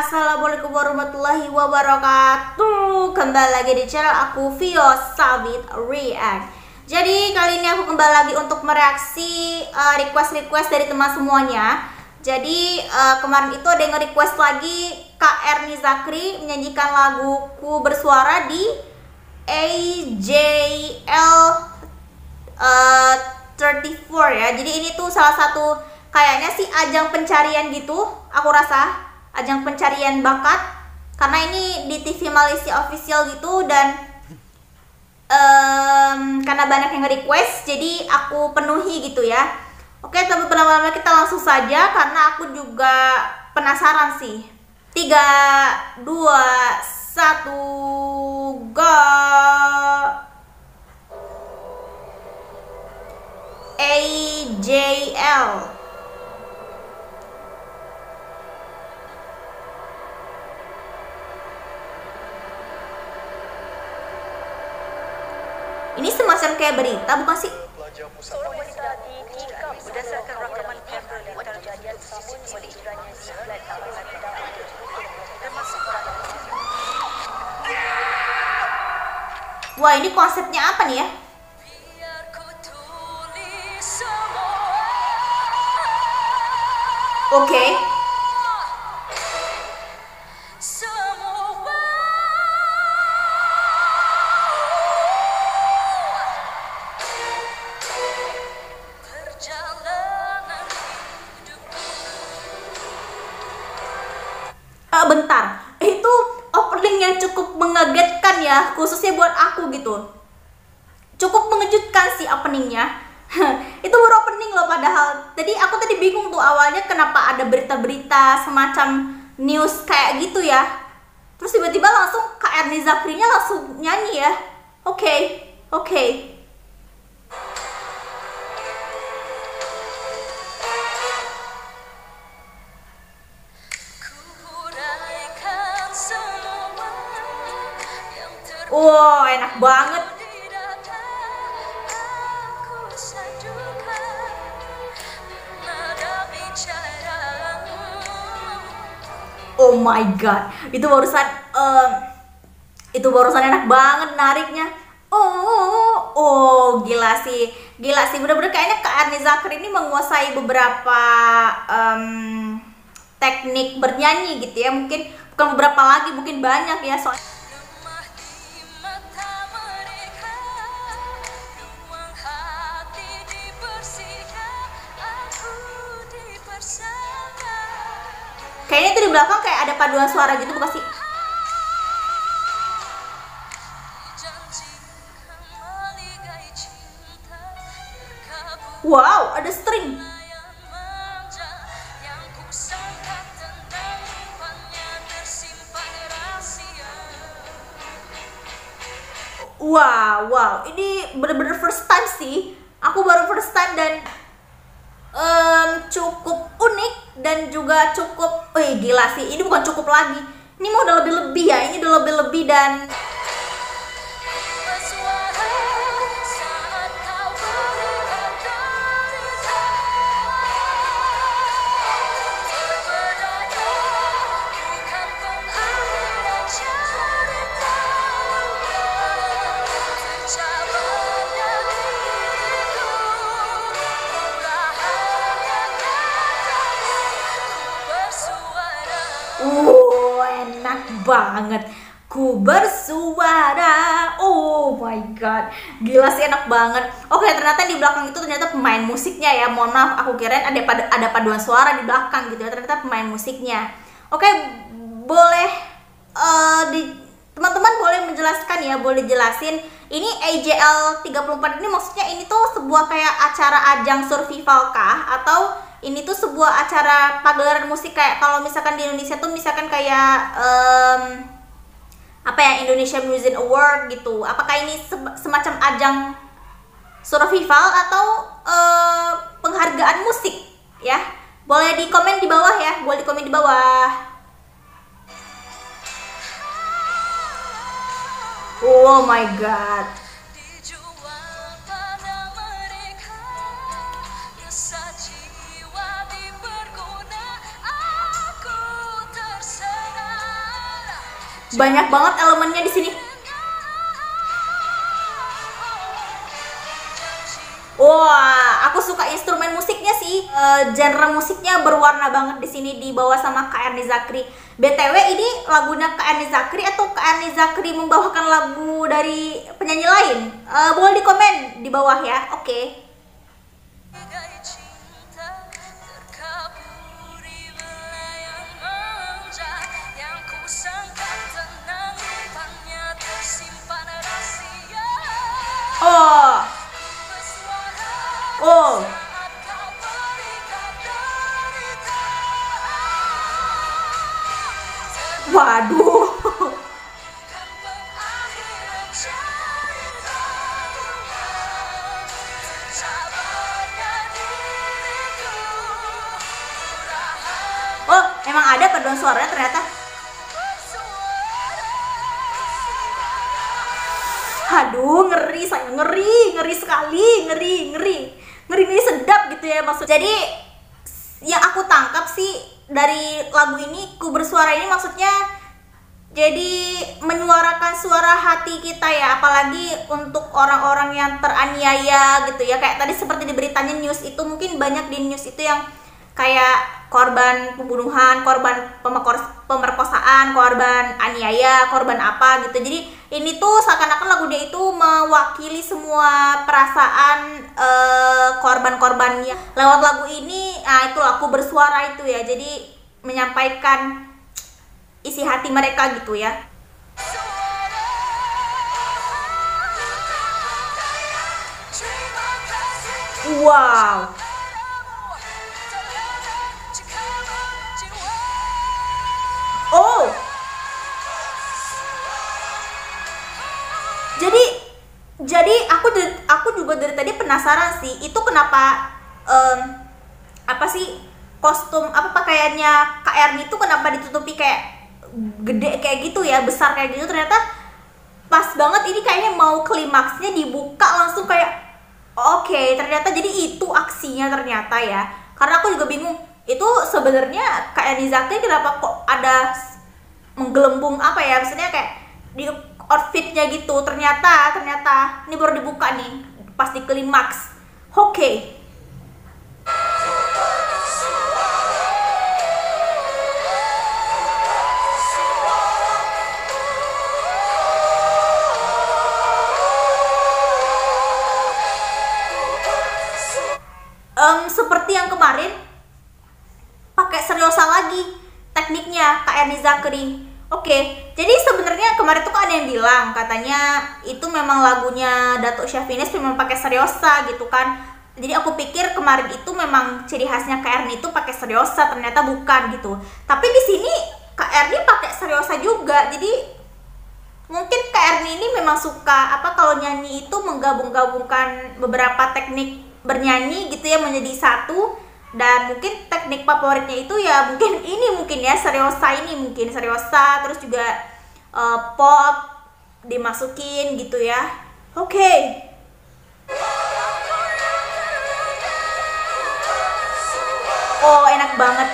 Assalamualaikum warahmatullahi wabarakatuh. Kembali lagi di channel aku, Vio Sabit React. Jadi kali ini aku kembali lagi untuk mereaksi request dari teman semuanya. Jadi kemarin itu ada yang nge-request lagi Kak Erni Zakri menyanyikan lagu Ku Bersuara di AJL 34 ya. Jadi ini tuh salah satu kayaknya sih ajang pencarian gitu, aku rasa ajang pencarian bakat, karena ini di TV Malaysia official gitu. Dan karena banyak yang request, jadi aku penuhi gitu ya. Oke, tanpa berlama-lama kita langsung saja, karena aku juga penasaran sih. 3, 2, 1, go. AJL. Ini semacam kayak berita, bukan sih? Seorang wanita ditikam berdasarkan rakaman video yang terjadi tersebut oleh istilahnya di flat kawasan Kedah termasuk Wah, ini konsepnya apa nih ya? Oke. Bentar, itu opening yang cukup mengagetkan ya, khususnya buat aku gitu. Cukup mengejutkan sih openingnya. Itu baru opening loh, padahal tadi aku bingung tuh awalnya kenapa ada berita-berita semacam news kayak gitu ya. Terus tiba-tiba langsung Kak Erni Zakrinya langsung nyanyi ya. Oke. Wow, enak banget. Oh my god, itu barusan enak banget nariknya. Oh, gila sih, bener-bener kayaknya Kak Erni Zakri ini menguasai beberapa teknik bernyanyi gitu ya. Mungkin bukan beberapa lagi, mungkin banyak ya soalnya. Kayaknya itu di belakang kayak ada paduan suara gitu, bukan sih? Wow, ada string. Wow, ini bener-bener first time sih. Aku baru first time dan cukup unik dan juga cukup, gila sih. Ini bukan cukup lagi. Ini mau udah lebih-lebih ya. Ini udah lebih-lebih dan enak banget. Ku bersuara. Oh my god, gila sih, enak banget. Oke, ternyata di belakang itu ternyata pemain musiknya ya. Mohon maaf, aku kirain ada paduan suara di belakang gitu ya. Ternyata pemain musiknya. Oke, boleh teman-teman boleh menjelaskan ya, boleh jelasin ini AJL 34 ini maksudnya ini tuh sebuah kayak acara ajang survival kah, atau ini tuh sebuah acara pagelaran musik kayak kalau misalkan di Indonesia tuh misalkan kayak apa ya, Indonesia Music Award gitu. Apakah ini semacam ajang survival atau penghargaan musik ya? Boleh di komen di bawah ya, boleh di komen di bawah. Oh my god. Banyak banget elemennya di sini. Wah, aku suka instrumen musiknya sih. Genre musiknya berwarna banget di sini dibawa sama Kak Erni Zakri. BTW ini lagunya Kak Erni Zakri atau Kak Erni Zakri membawakan lagu dari penyanyi lain? Boleh di komen di bawah ya. Oke. Oh. Oh. Waduh. Oh, emang ada paduan suaranya ternyata. Aduh, ngeri, saya ngeri sekali, ngeri sedap gitu ya maksud. Jadi yang aku tangkap sih dari lagu ini, Ku Bersuara ini maksudnya jadi menyuarakan suara hati kita ya, apalagi untuk orang-orang yang teraniaya gitu ya. Kayak tadi seperti di beritanya news itu, mungkin banyak di news itu yang kayak korban pembunuhan, korban pemerkosaan, korban aniaya, korban apa gitu. Jadi ini tuh seakan-akan lagunya itu mewakili semua perasaan korban-korbannya. Lewat lagu ini, nah itu Aku Bersuara itu ya. Jadi menyampaikan isi hati mereka gitu ya. Wow. Oh. Jadi aku juga dari tadi penasaran sih, itu kenapa apa sih kostum apa pakaiannya Kak Erni itu kenapa ditutupi kayak gede kayak gitu ya, besar kayak gitu. Ternyata pas banget ini kayaknya mau klimaksnya dibuka langsung kayak oke, ternyata jadi itu aksinya ternyata ya. Karena aku juga bingung, itu sebenarnya Kak Erni Zakri kenapa kok ada menggelembung apa ya, maksudnya kayak di outfitnya gitu. Ternyata ini baru dibuka nih pas di klimaks. Oke. Seperti yang kemarin pakai seriosa lagi tekniknya Kak Erni Zakri. Oke, jadi sebenarnya kemarin tuh ada yang bilang katanya itu memang lagunya Datuk Syafines memang pakai seriosa gitu kan. Jadi aku pikir kemarin itu memang ciri khasnya Kak Erni itu pakai seriosa, ternyata bukan gitu. Tapi di sini Kak Erni pakai seriosa juga. Jadi mungkin Kak Erni ini memang suka apa kalau nyanyi itu menggabung-gabungkan beberapa teknik bernyanyi gitu ya menjadi satu. Dan mungkin teknik favoritnya itu ya mungkin ya seriosa terus juga pop dimasukin gitu ya. Oke. Oh, enak banget.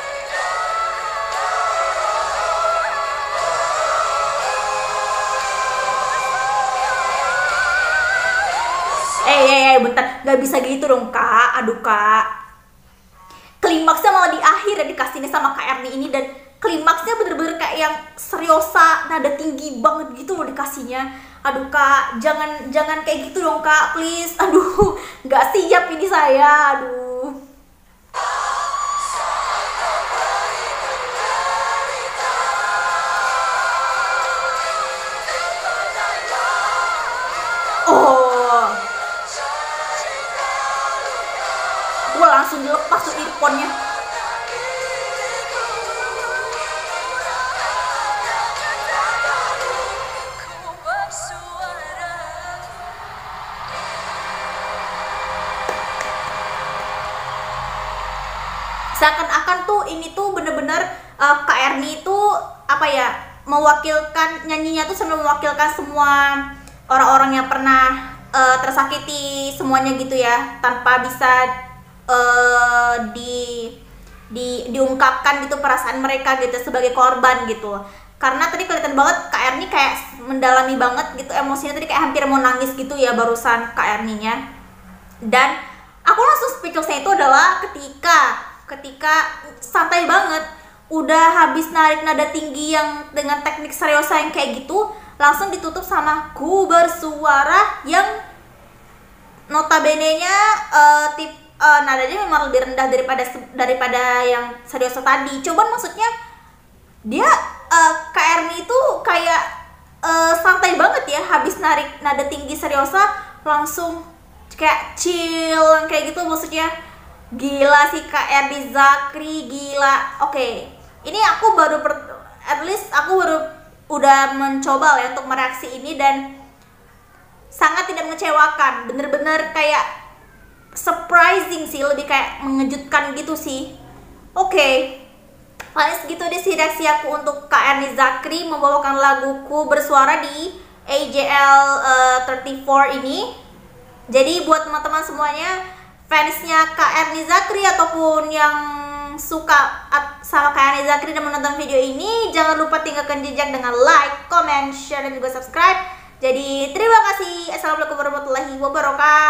Bentar, nggak bisa gitu dong Kak. Aduh Kak, klimaksnya malah di akhir ya dikasihnya sama Kak Erni ini. Dan klimaksnya bener-bener kayak yang seriosa, nada tinggi banget gitu loh dikasihnya. Aduh Kak, jangan kayak gitu dong Kak, please. Aduh, nggak siap ini saya. Aduh. Oh, gue langsung dilepas tuh earphone-nya. Seakan-akan tuh ini tuh bener-bener Kak Erni itu apa ya, mewakilkan nyanyinya tuh sambil mewakilkan semua orang-orang yang pernah tersakiti semuanya gitu ya, tanpa bisa diungkapkan gitu perasaan mereka gitu sebagai korban gitu. karena tadi kelihatan banget Kak Erni kayak mendalami banget gitu emosinya, tadi kayak hampir mau nangis gitu ya barusan Kak Erninya. Dan aku langsung speechlessnya itu adalah ketika santai banget udah habis narik nada tinggi yang dengan teknik seriosa yang kayak gitu, langsung ditutup sama ku bersuara yang notabene-nya nadanya memang lebih rendah daripada yang seriosa tadi. Cuman maksudnya dia Kak Erni itu kayak santai banget ya, habis narik nada tinggi seriosa langsung kayak chill kayak gitu. Maksudnya gila sih Kak Erni Zakri, gila. Oke, ini aku baru udah mencoba ya untuk mereaksi ini dan sangat tidak mengecewakan, bener-bener kayak surprising sih, lebih kayak mengejutkan gitu sih. Oke, paling segitu deh sih reaksi aku untuk Kak Erni Zakri membawakan laguku bersuara di AJL 34 ini. Jadi buat teman-teman semuanya, fansnya Kak Erni Zakri ataupun yang suka sama Kak Erni Zakri dan menonton video ini, jangan lupa tinggalkan jejak dengan like, comment, share, dan juga subscribe. Jadi terima kasih. Assalamualaikum warahmatullahi wabarakatuh.